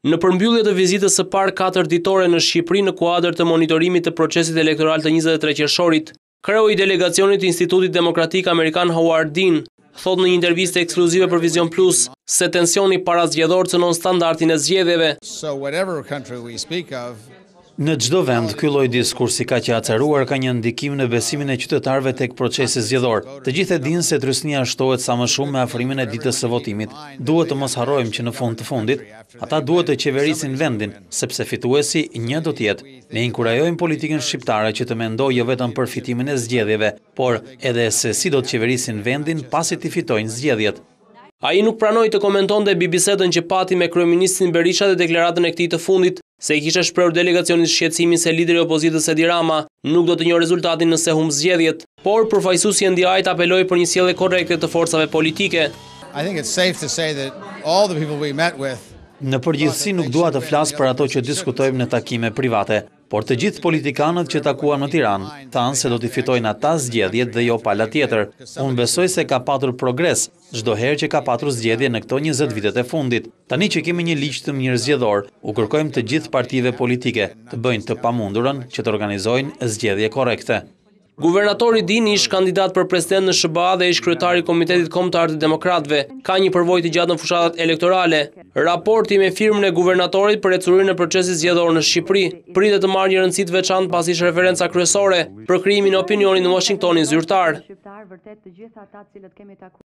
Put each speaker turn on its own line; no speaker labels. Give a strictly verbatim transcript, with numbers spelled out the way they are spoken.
Në përmbyllje të vizitës së parë katër ditore në Shqipëri në kuadër të monitorimit të procesit elektoral të njëzet e tre qershorit, kreu i delegacionit të Institutit Demokratik Amerikan Howard Dean thot në një intervistë ekskluzive për Vision Plus se tensioni parazgjedhor cënon standardin e zgjedhjeve.
So whatever country we speak of,
Në çdo vend, ky lloj diskursi ka që acaruar ka një ndikim në besimin e qytetarëve tek procesi zgjedhor. Të gjithë e dinë se trysnia shtohet sa më shumë me afrimin e ditës së votimit. Duhet të mos harrojmë që në fund të fundit, ata duhet të qeverisin vendin, sepse fituesi një do të jetë. Ne inkurajojmë politikën shqiptare që të mendojë jo vetëm për fitimin e zgjedhjeve, por edhe se si do të qeverisin vendin pasi të fitojnë zgjedhjet.
Ai nuk pranoi të komentonte mbi bisedën që pati me kryeministin Berisha dhe deklaratën e këtij të fundit, se i kishte shprehur delegacionit shqetësimin se lideri i opozitës Edi Rama nuk do të njohë rezultatin nëse humb zgjedhjet, por përfaqësuesi i N D I-t apeloi për një sjellje korrekte të forcave politike.
I think it's safe to say that all the people we met with
Në përgjithësi nuk dua të flas për ato që diskutojmë në takime private, por të gjithë politikanët që takuan në Tiranë thanë se do t'i fitojnë ata zgjedhjet dhe jo pala tjetër. Unë besoj se ka patur progres çdo herë që ka patur zgjedhje në këto njëzet vitet e fundit. Tani që kemi një ligj të mirë zgjedhor, u kërkojmë të gjithë partive politike të bëjnë të pamundurën që të organizojnë zgjedhje korrekte.
Guvernatori Dean, ish kandidat për president në S B A dhe ish kryetari i Komitetit Kombëtar të Demokratëve, ka një përvojë të gjatë në fushatat elektorale. Raporti me firmën e guvernatorit për ecurinë e procesit zgjedhor në Shqipëri pritet të marrë një rëndësi të veçantë pasi është referenca kryesore për krijimin e opinionit në Washingtonin zyrtar.